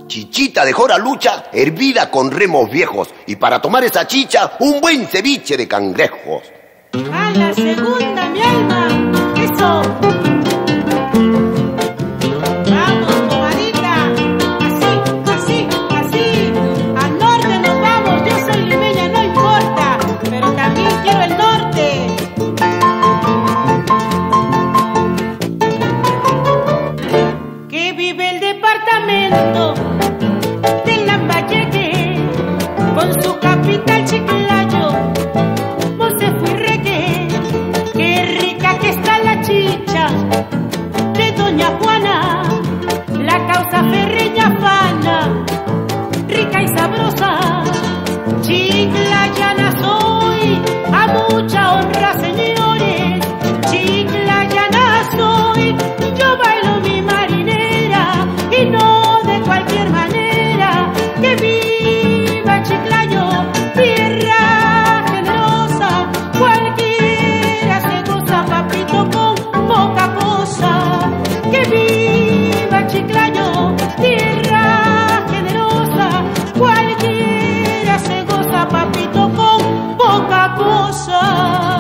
chichita de joralucha hervida con remos viejos. Y para tomar esa chicha, un buen ceviche de cangrejos. A la segunda, mi alma. Eso. Vamos, comadita. Así, así, así. Al norte nos vamos. Yo soy limeña, no importa. Pero también quiero el norte. Que vive el departamento de Lambayeque con su capital Chiclayo. Qué rica que está la chicha de doña Juana, la causa ferreña fana, rica y sabrosa. Chiclayana soy, a mucha honra, señores. Chiclayana soy, yo bailo mi marinera y no de cualquier manera. Que viva Chiclayo, tierra generosa, cualquiera se goza, papito, con poca cosa. Que viva Chiclayo, tierra generosa, cualquiera se goza, papito, con poca cosa.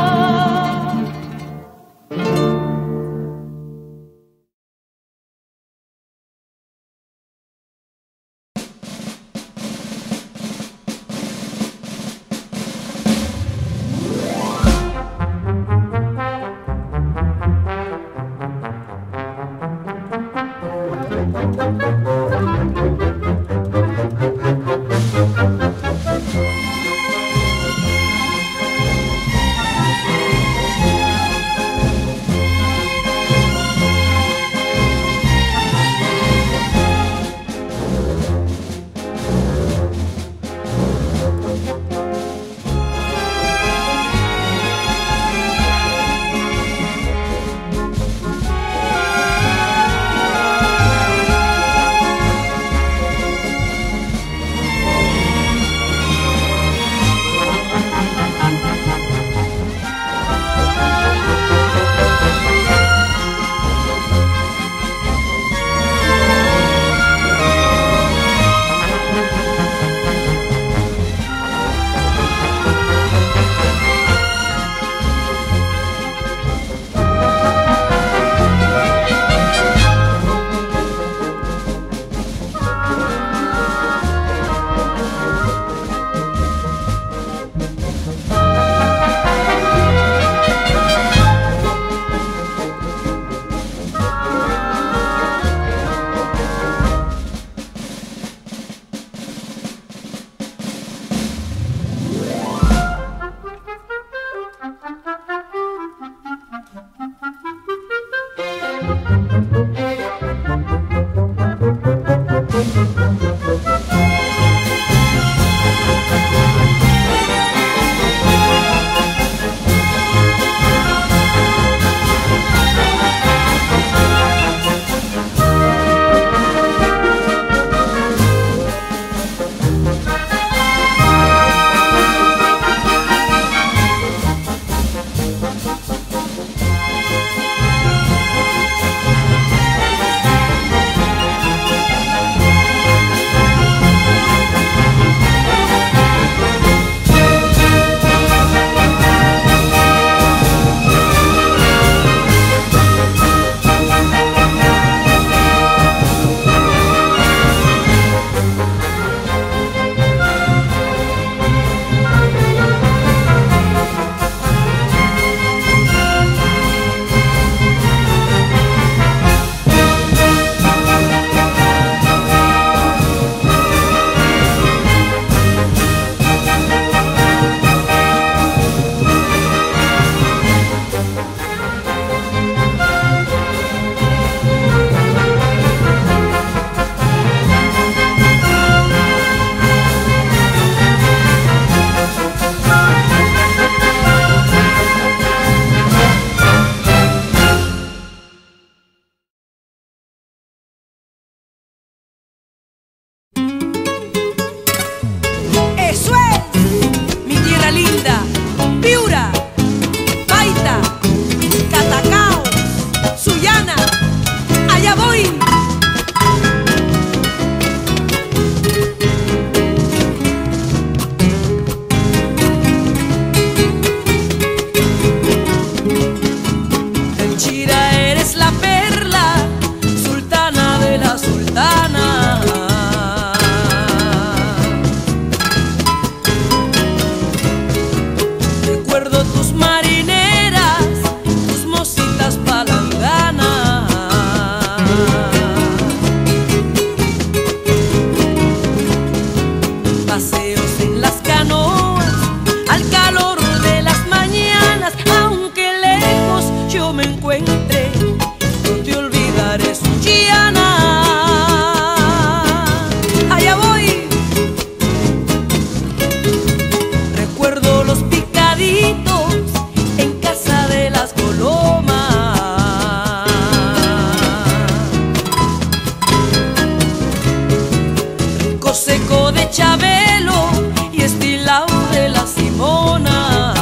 Fruto seco de Chabelo y estilao de la Simona.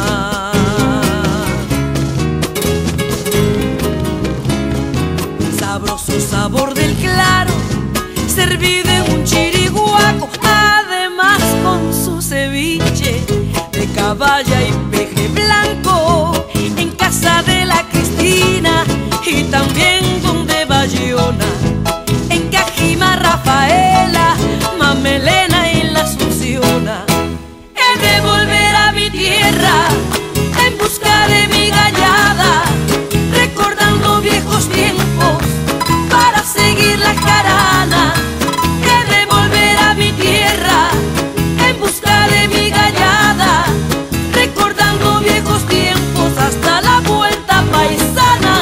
Sabroso sabor del claro, servido en un chiriguaco, además con su ceviche de caballa y peje blanco, en casa de la Cristina y también donde Bayona, en Cajima Rafaela, Mamelena y la Asunciona. He de volver a mi tierra en busca de mi gallada, recordando viejos tiempos para seguir la jarana. He de volver a mi tierra en busca de mi gallada, recordando viejos tiempos hasta la vuelta paisana.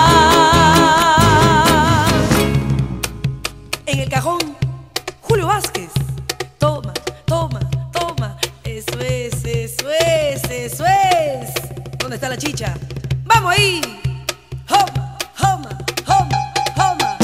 En el cajón, Julio Vázquez. Toma, toma, toma. Eso es, eso es, eso es. ¿Dónde está la chicha? ¡Vamos ahí! ¡Homa, homa, homa, homa!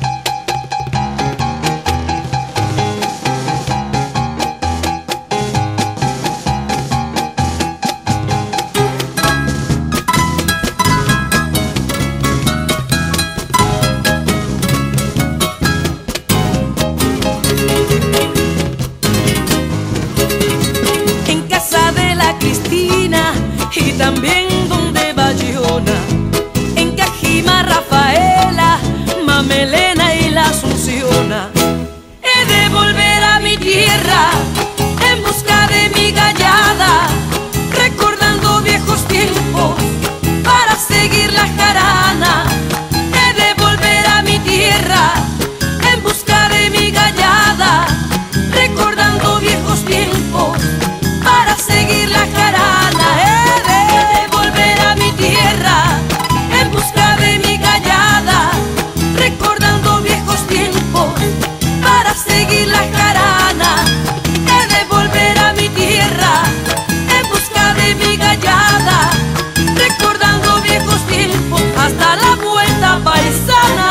En casa de la Cristina y también donde Bayona, en Cajima Rafaela, Mamelena y la Asunciona. He de volver a mi tierra en busca de mi gallada, recordando viejos tiempos para seguir la jarana. He de volver a mi tierra en busca de mi gallada, recordando viejos tiempos para seguir la jarana. He de volver a mi tierra en busca de mi gallada, recordando viejos tiempos para seguir la jarana. He de volver a mi tierra en busca de mi gallada, recordando viejos tiempos hasta la vuelta paisana.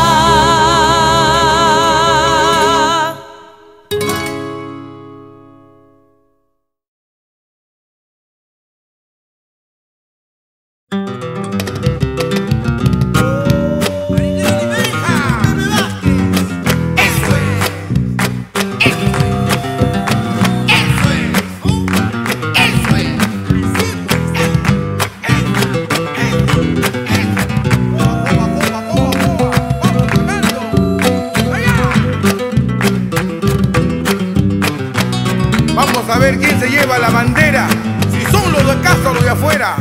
Vamos a ver quién se lleva la bandera, si son los de casa o los de afuera.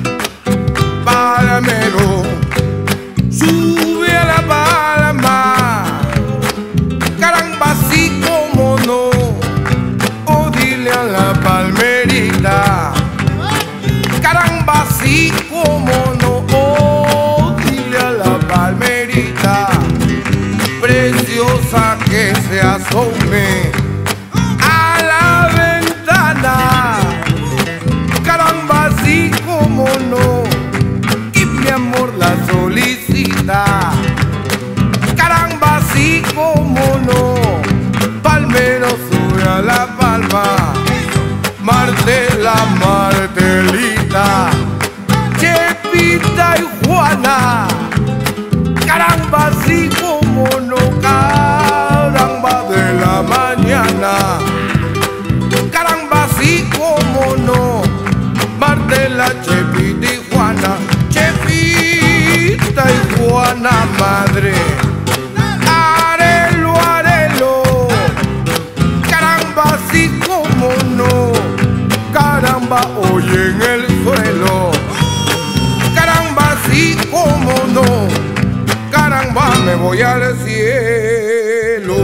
Palamero, sube a la palma, caramba, así como no, o dile a la palmerita, caramba, así como no, o dile a la palmerita, preciosa que se asome a la ventana, caramba, así como no, y mi amor la solicita, caramba, así como no, palmero sube a la palma, Martela, Martelita, Chepita y Juana, caramba, así como no, caramba de la mañana, caramba, así como no, Martela, Chepita y Juana, Chepita y Juana, madre, arelo, arelo, caramba, así como no, caramba, hoy en el suelo, caramba, así como no, caramba, me voy al cielo.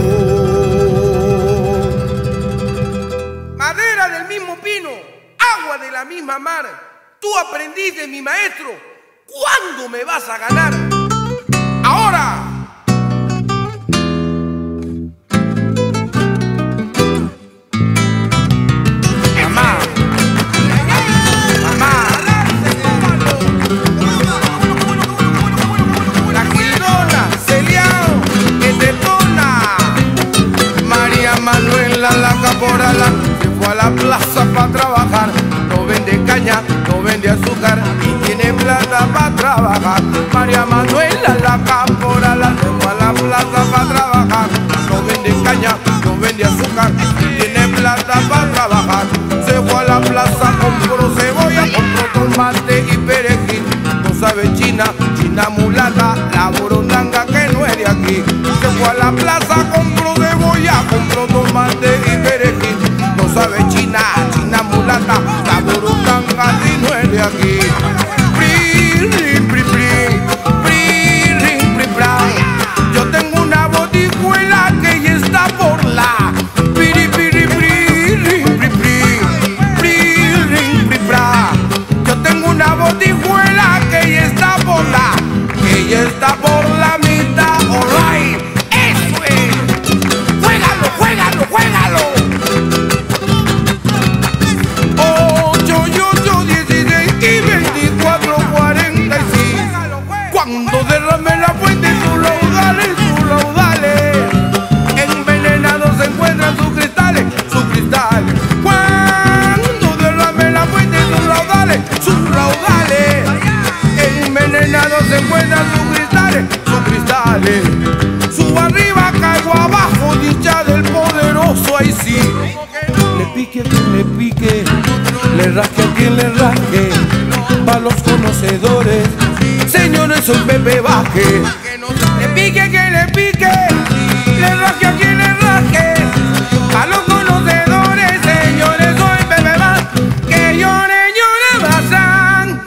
Madera del mismo pino, agua de la misma mar, tú aprendiz de mi maestro, ¿cuándo me vas a ganar? ¡Ahora! Mamá, mamá, la Gildona, Celiao, que detona, María la plaza para trabajar. No vende caña, no vende azúcar y tiene plata para trabajar. María Manuela la caporala se fue a la plaza para trabajar. No vende caña, no vende azúcar y tiene plata para trabajar. Se fue a la plaza, compró cebolla, compró tomate y perejil. No sabe china, china mulata, la burundanga que no es de aquí. Se fue a la plaza, compró cebolla, compró tomate y perejil. No sabe china, china mulata, la burundanga que no es de aquí. Yo tengo una botijuela que ya está por la Yo tengo una botijuela que ya está por la, que ya está por la mitad. Alright, eso es. Juégalo, juégalo, juégalo. 8, 8, 16 y 24, 46. Cuando derrame la fuente sus raudales, envenenados se encuentran sus cristales, sus cristales. Cuando derrame la fuente sus raudales, envenenados se encuentran sus cristales. Subo arriba, caigo abajo, dicha del poderoso, ahí sí. Le pique a quien le pique, le rasque a quien le rasque. Pa' los conocedores, señores, soy Pepe Vázquez. Le pique a quien le pique, le rasque a quien le rasque. Pa' los conocedores, señores, soy Pepe Vázquez. Que llore, llore, bazán,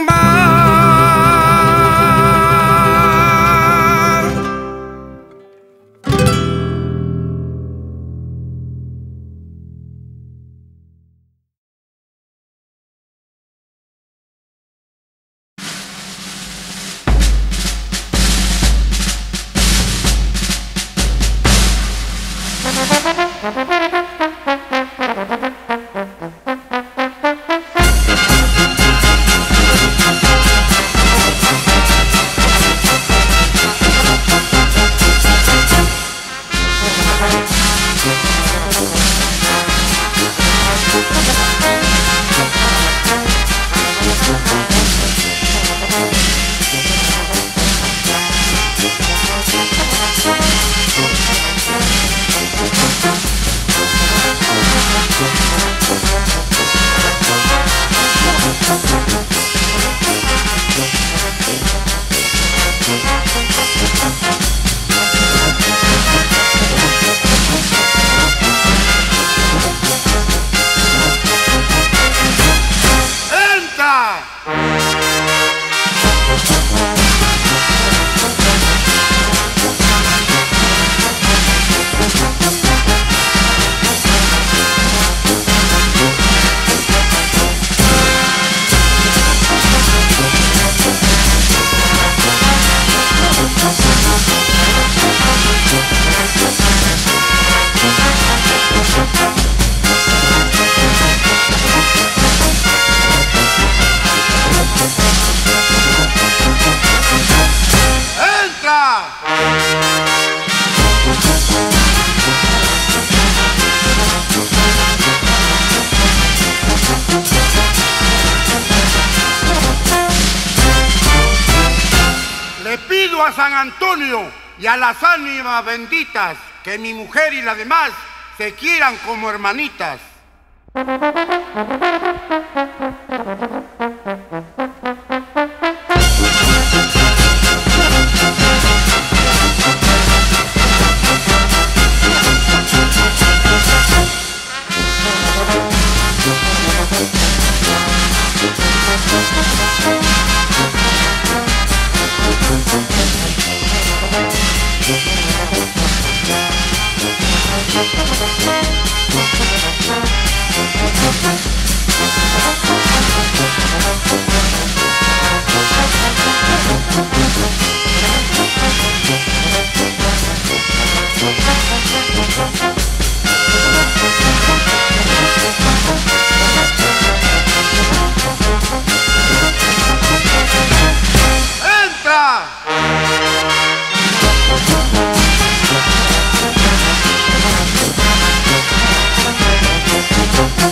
a San Antonio y a las ánimas benditas, que mi mujer y las demás se quieran como hermanitas. ¡Entra!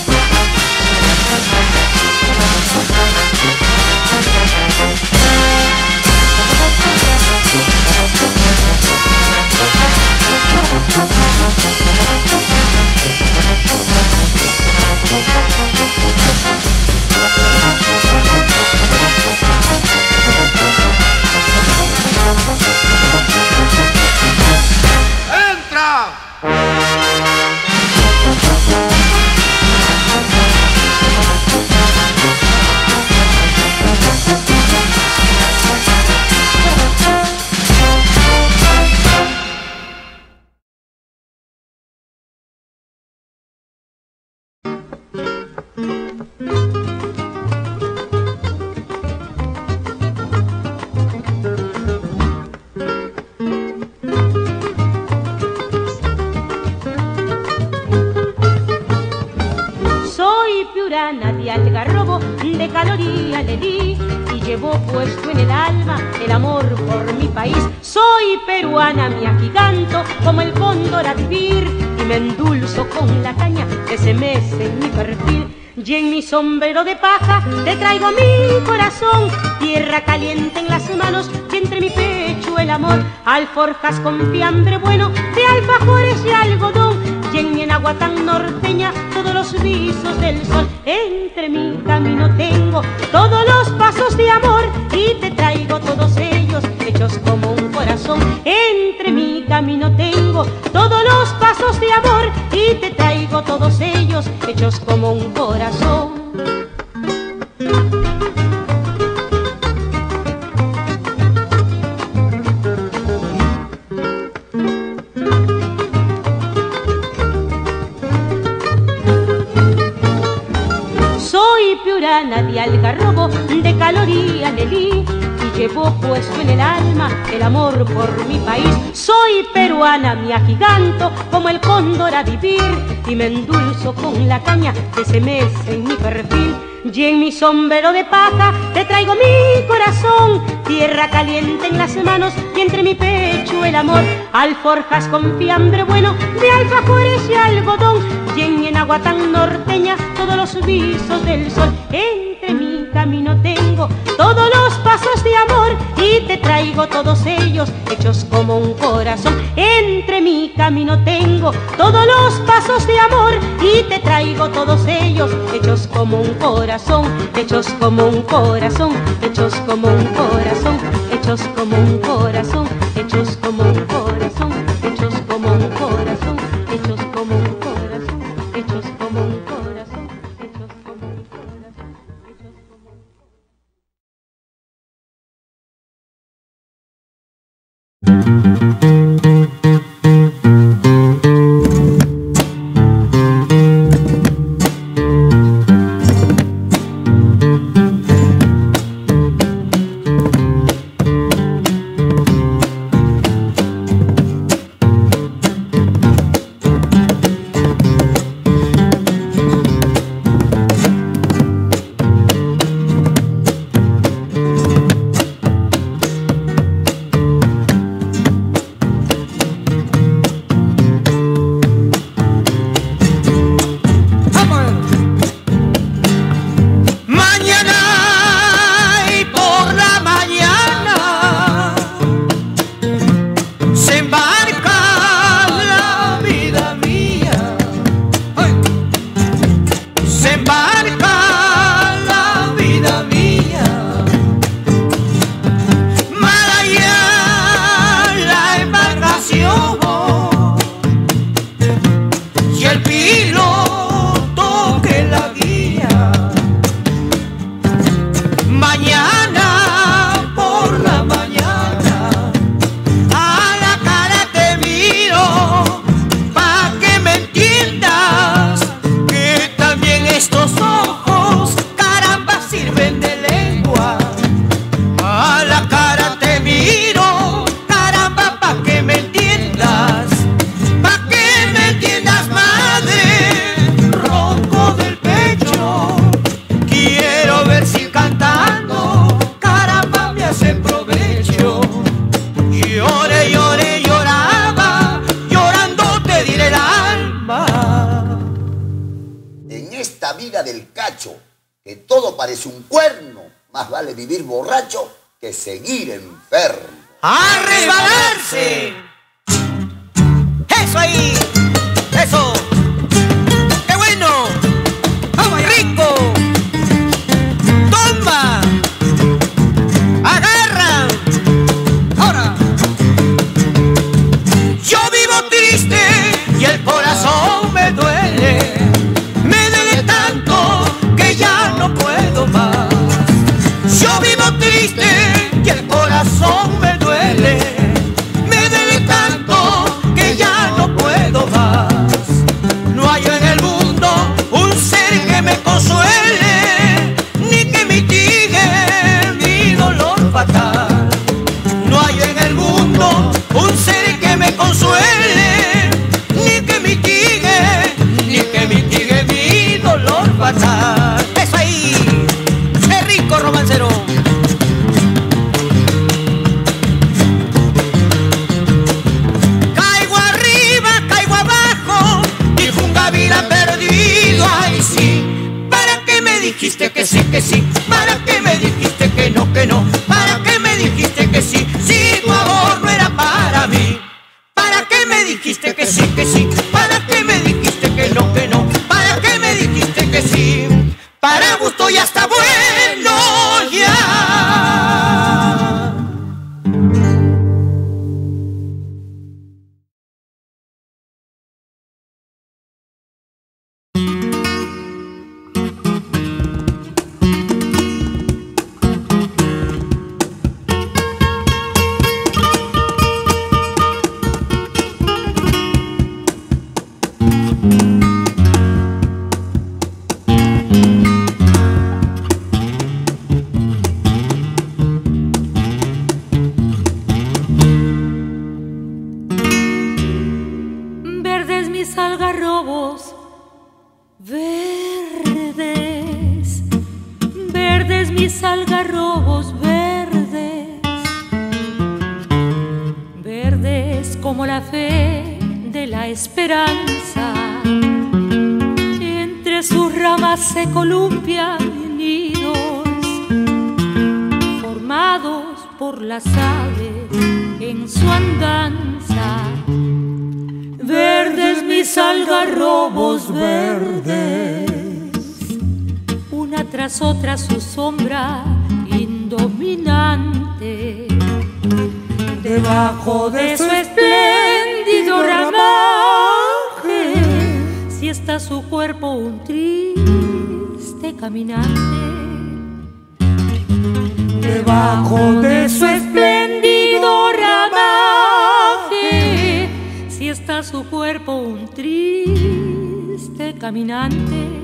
De algarrobo, de caloría le di y llevo puesto en el alma el amor por mi país. Soy peruana, me agiganto como el cóndor a vivir y me endulzo con la caña que se mece en mi perfil. Y en mi sombrero de paja te traigo mi corazón, tierra caliente en las manos y entre mi pecho el amor. Alforjas con fiambre bueno de alfajores y algodón, y en mi enagua tan norteña todos los visos del sol. Entre mi camino tengo todos los pasos de amor y te traigo todos ellos hechos como un corazón. Entre mi camino tengo todos los pasos de amor y te traigo todos ellos hechos como un corazón. Soy piurana de algarrobo, de caloría le di y llevo puesto en el alma el amor por mi país. Soy peruana, me agiganto como el cóndor a vivir y me endulzo con la caña que se mece en mi perfil. Y en mi sombrero de paja te traigo mi corazón, tierra caliente en las manos y entre mi pecho el amor. Alforjas con fiambre bueno de alfajores y algodón, y en mi enagua tan norteña todos los visos del sol. Entre mi camino tengo todos los pasos de amor y te traigo todos ellos hechos como un corazón. Entre mi camino tengo todos los pasos de amor y te traigo todos ellos hechos como un corazón. Hechos como un corazón, hechos como un corazón, hechos como un corazón, hechos como un corazón, hechos como un corazón, hechos como un corazón, hechos como un corazón, hechos como un corazón, hechos como un que todo parece un cuerno, más vale vivir borracho que seguir enfermo. ¡A resbalarse! ¡Eso ahí! ¡Eso! ¡Qué bueno! ¡Rico! ¡Toma! ¡Agarra! ¡Ahora! Yo vivo triste sí, que sí? ¿Para qué me dijiste que no, que no? ¿Para qué me dijiste que sí? Para gusto ya está bueno ya. Algarrobos verdes, verdes como la fe de la esperanza. Entre sus ramas se columpian nidos formados por las aves en su andanza. Verdes mis algarrobos verdes, una tras otra su sombra indominante. Debajo de su espléndido ramaje, si está su cuerpo un triste caminante. Debajo de su espléndido ramaje, si está su cuerpo un triste caminante.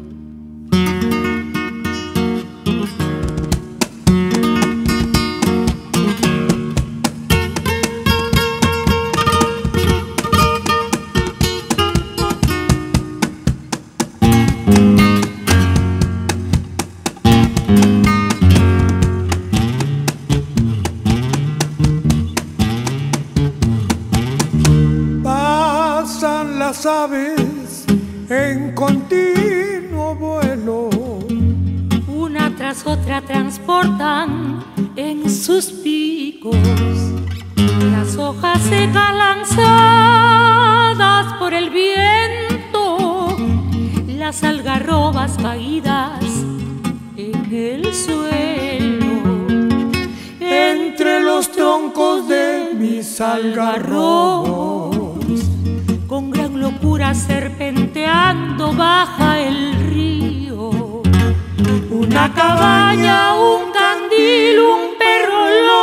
Las aves en continuo vuelo, una tras otra transportan en sus picos las hojas secas lanzadas por el viento, las algarrobas caídas en el suelo. Entre los troncos de mis algarrobos, con gran locura serpenteando baja el río. Una cabaña, un candil, un perro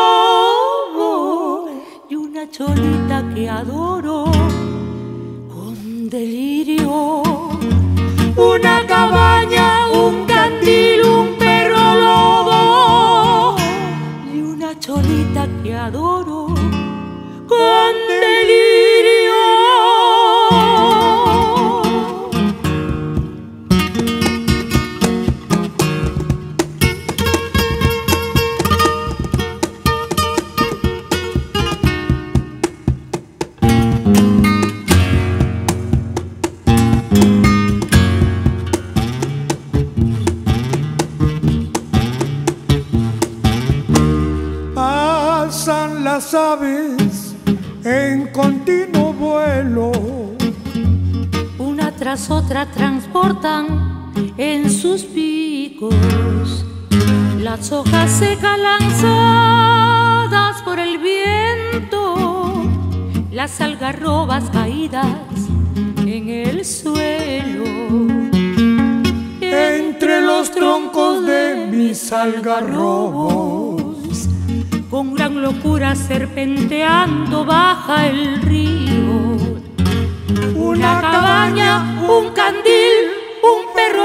lobo y una cholita que adoro con delirio. Una cabaña, un candil, un perro lobo y una cholita que adoro con delirio. Pasan las aves en continuo vuelo, una tras otra transportan en sus picos las hojas secas lanzadas por el viento, las algarrobas caídas en el suelo. Entre los troncos de mis algarrobos, con gran locura serpenteando baja el río. Una cabaña, un candil, un perro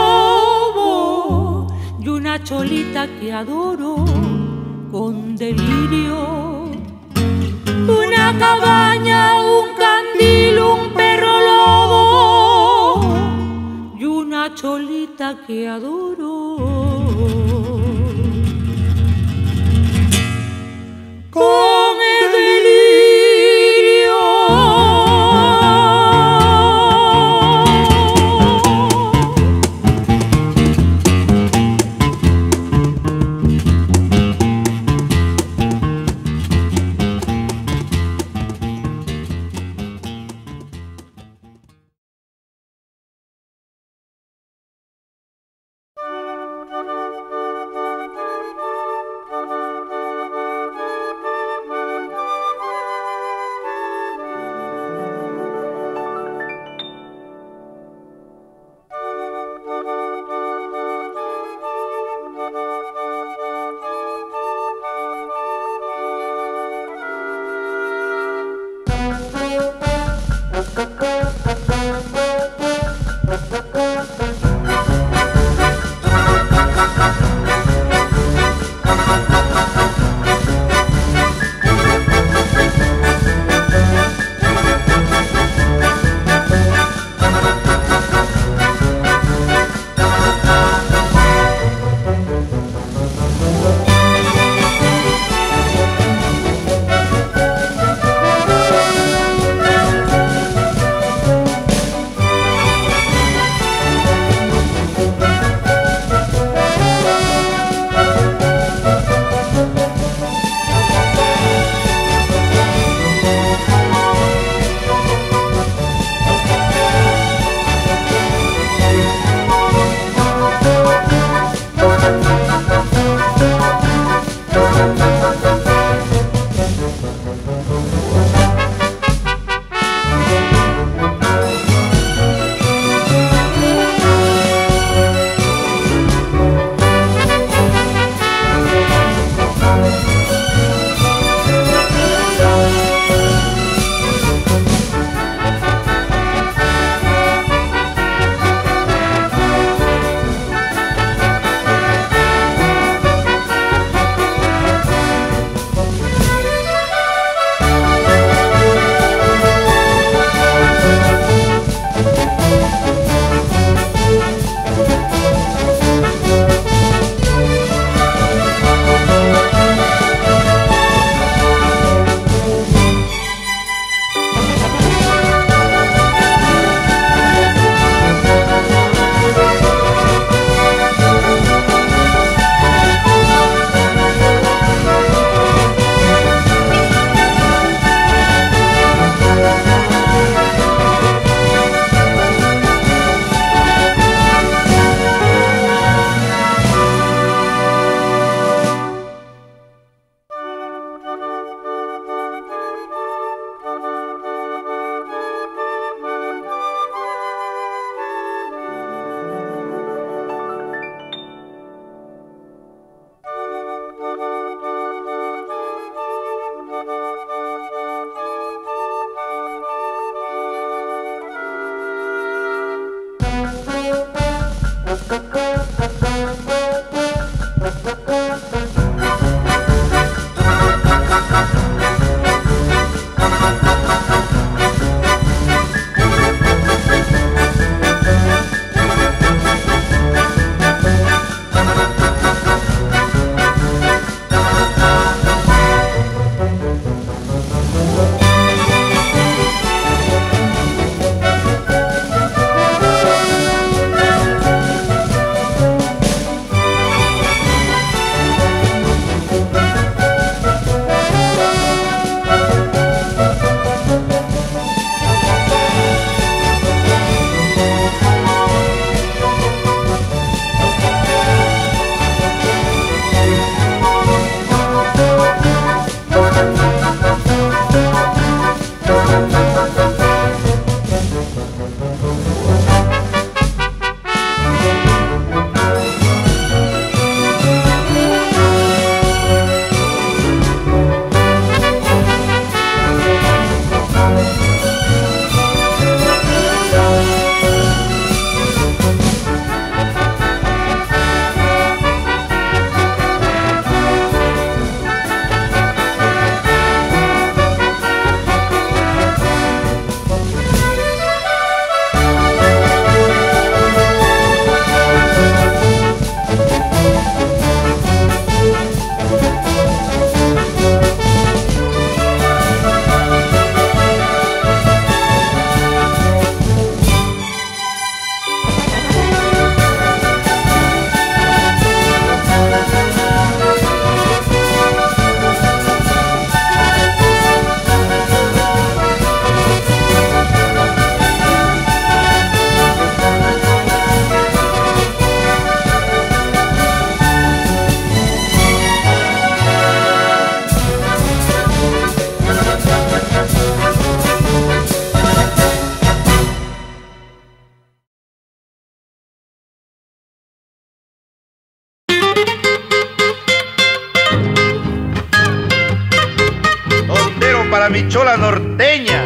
lobo y una cholita que adoro con delirio. Una cabaña, un candil, un perro lobo y una cholita que adoro con el delirio. mi chola norteña.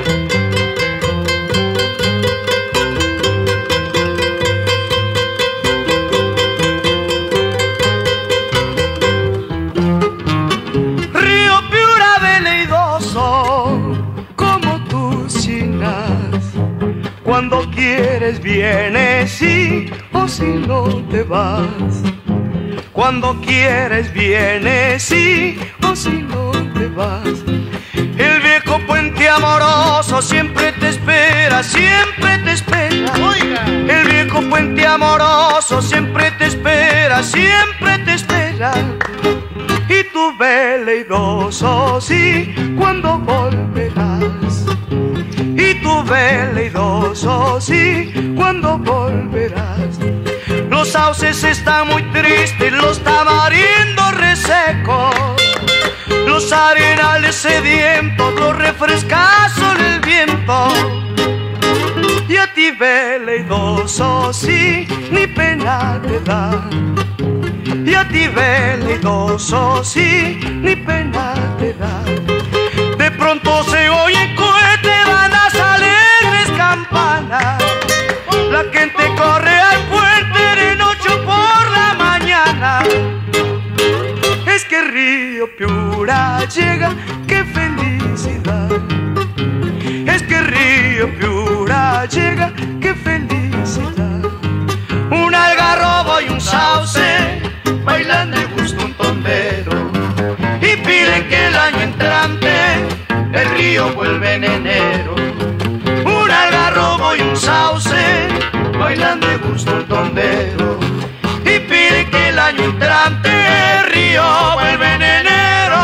Río Piura veleidoso, como tus chinas, cuando quieres vienes y o si no te vas. Cuando quieres vienes y o si no te vas. El viejo puente amoroso siempre te espera, siempre te espera. Oiga. El viejo puente amoroso siempre te espera, siempre te espera. Y tu veleidoso sí, cuando volverás. Y tu veleidoso sí, cuando volverás. Los sauces están muy tristes, los tamarindos resecos, los arenales sedientos, los refrescazos del viento. Y a ti veleidoso sí, ni pena te da. Y a ti veleidoso sí, ni pena te da. De pronto se oye cohete, van a alegres campanas. La gente corre al puente de noche por la mañana. Es que Río Piura llega, qué felicidad. Es que Río Piura llega, qué felicidad. Un algarrobo y un sauce bailan de gusto un tondero y piden que el año entrante el río vuelve en enero. Un algarrobo y un sauce bailan de gusto un tondero y piden que el año entrante el río vuelve en enero.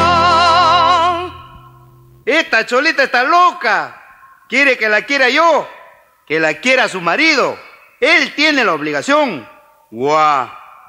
Esta cholita está loca. Quiere que la quiera yo, que la quiera su marido. Él tiene la obligación. ¡Guau!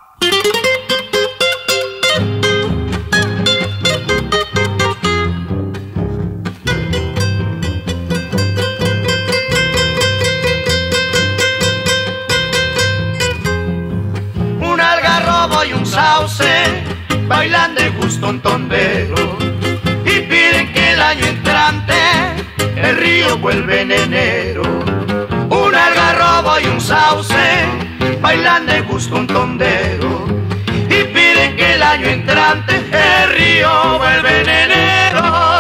Un algarrobo y un sauce bailan de gusto un tondero y piden que el año entrante el río vuelve en enero. Un algarrobo y un sauce bailan de gusto un tondero y piden que el año entrante el río vuelve en enero.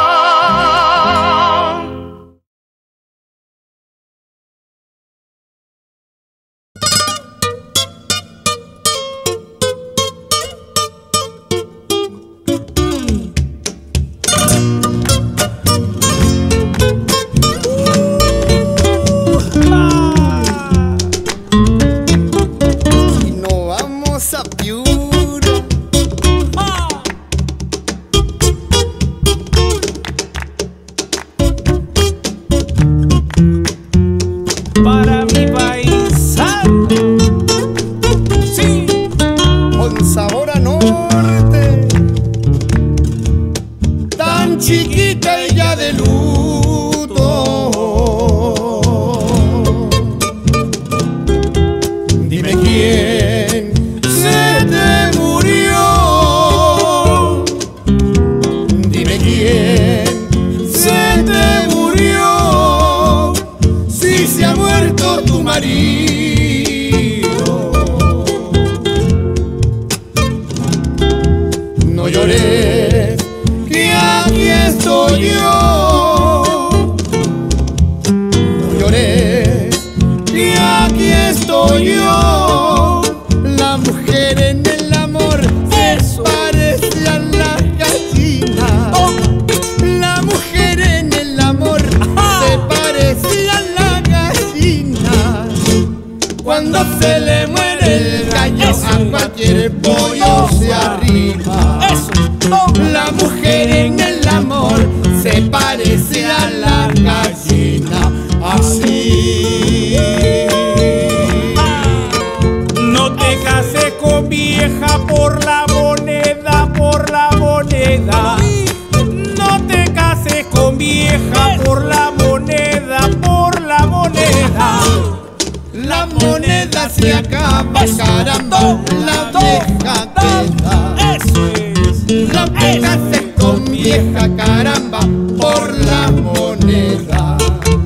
No llores, que aquí estoy yo. No llores, que aquí estoy yo. La mujer en el amor se parece a la gallina. La mujer en el amor se parece a la gallina. Cuando se le muere el gallo a cualquier pollo se arrima. La mujer en el amor se parece a la gallina. Así. No te cases con vieja por la moneda, por la moneda. No te cases con vieja por la moneda, por la moneda. La moneda se acaba, caramba, la vieja queda. Eso es. No te cases con vieja vieja, caramba, por la moneda.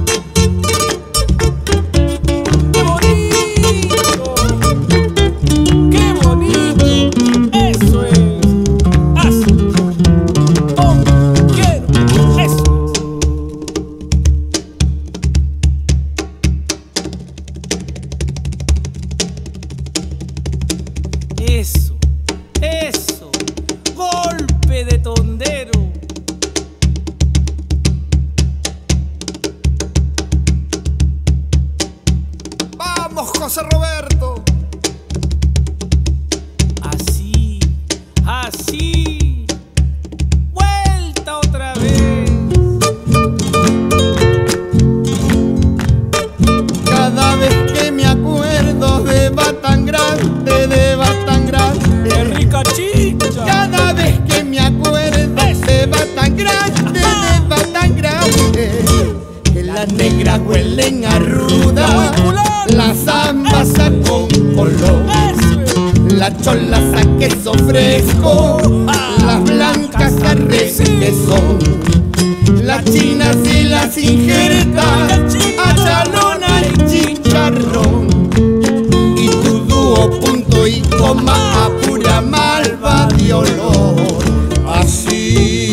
¡Qué bonito! ¡Qué bonito! ¡Eso es! ¡Así! ¡Como quiero! ¡Eso! Eso, eso, golpe de tondero. ¡Vamos, José Roberto! Así, así, vuelta otra vez. Cada vez que me acuerdo de Batangran, de Batangran, ¡Qué rica chicha! cada vez que me acuerdo de Batangran, de Batangran, que las negras huelen a ruda, las zambas a con color, las cholas a queso fresco, las blancas a requesón, las chinas y las injertas a chalona y chicharrón, y tu dúo punto y coma a pura malva de olor. Así.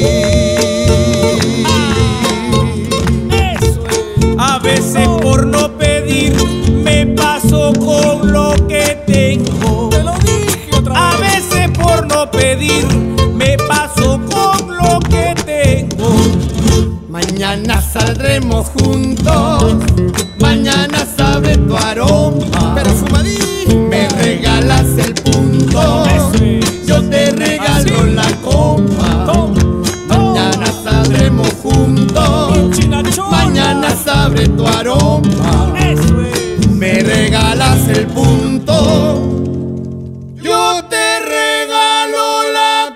A veces por no pedir me paso con lo que tengo. Te lo dije otra vez. A veces por no pedir me paso con lo que tengo. Mañana saldremos juntos, mañana sabe tu aroma, perfumadito. Me regalas el punto, yo te regalo la copa. Mañana saldremos juntos, mañana sabe tu aroma. Me regalas el punto, yo te regalo la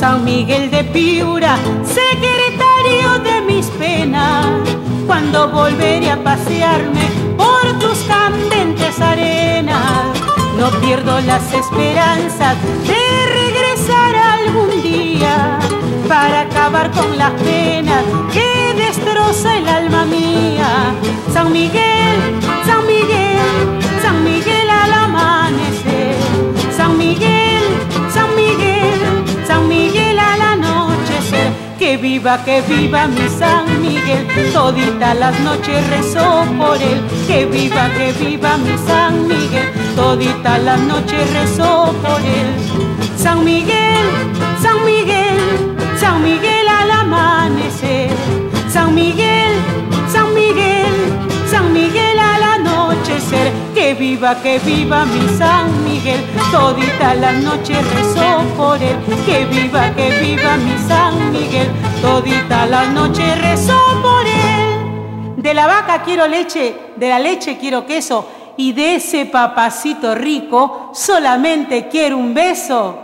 San Miguel de Piura, secretario de mis penas, cuando volveré a pasearme por tus candentes arenas. No pierdo las esperanzas de regresar algún día para acabar con las penas que destroza el alma mía. San Miguel, San Miguel, San Miguel al amanecer. San Miguel, San Miguel, San Miguel al anochecer. Que viva mi San Miguel, todita las noches rezo por él. Que viva mi San Miguel, todita las noches rezo por él. San Miguel, San Miguel, San Miguel al amanecer. San Miguel, San Miguel, San Miguel al anochecer. Que viva mi San Miguel, todita las noches rezo por él. Que viva mi San Miguel, todita las noches rezo por él. De la vaca quiero leche, de la leche quiero queso, y de ese papacito rico solamente quiero un beso.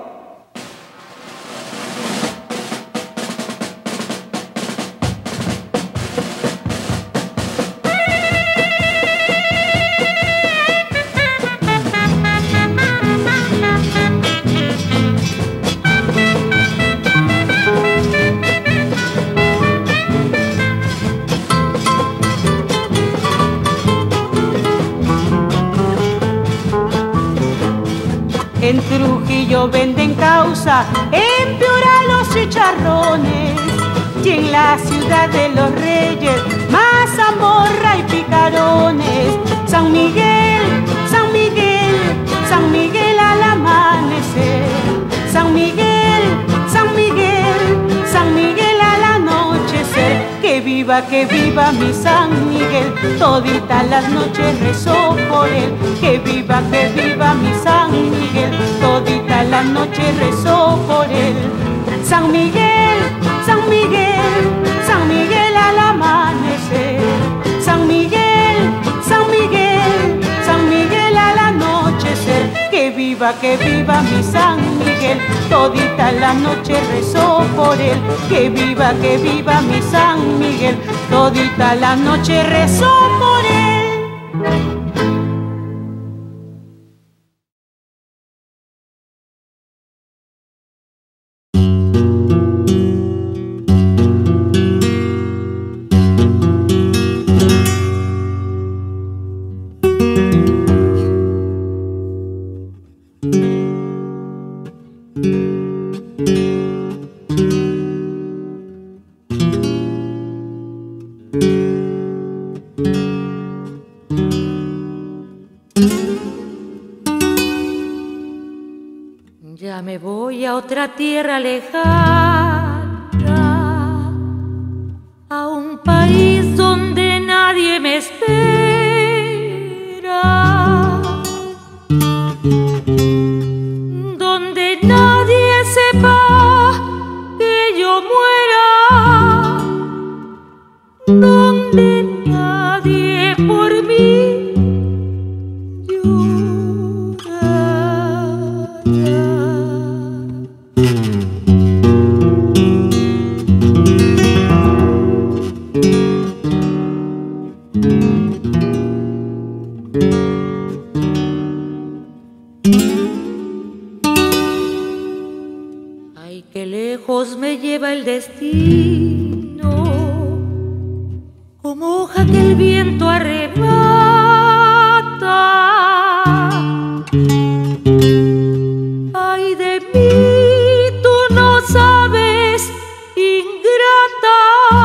En Trujillo venden causa, en Piura los chicharrones, y en la ciudad de los reyes, mazamorra y picarones. San Miguel, San Miguel, San Miguel al amanecer. San Miguel, San Miguel, San Miguel al anochecer. Que viva mi San Miguel, todita las noches rezo por él. Que viva mi San Miguel, todita las noches rezo por él. San Miguel, San Miguel, San Miguel al amanecer. San Miguel, San Miguel, San Miguel al anochecer. Que viva mi San Miguel, todita la noche rezo por él. Que viva mi San Miguel, todita la noche rezo por él. Ya me voy a otra tierra lejana, a un país donde nadie me espera, donde nadie sepa que yo muera, donde nadie por mí ay, qué lejos me lleva el destino, como hoja que el viento arrebata. Ay de mí, tú no sabes, ingrata,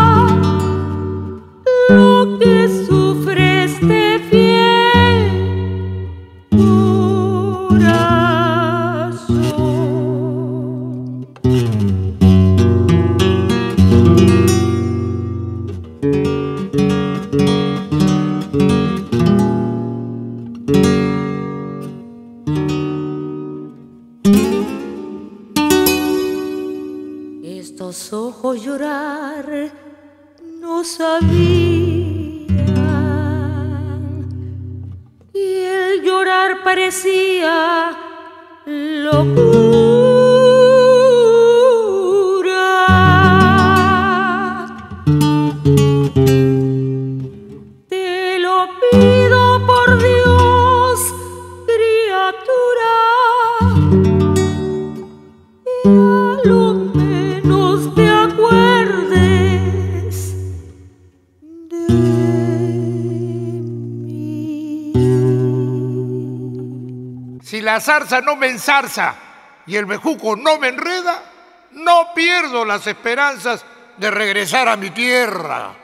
lo que sufre este fiel corazón. Estos ojos llorar no sabían, y el llorar parecía locura. Si la zarza no me enzarza y el bejuco no me enreda, no pierdo las esperanzas de regresar a mi tierra.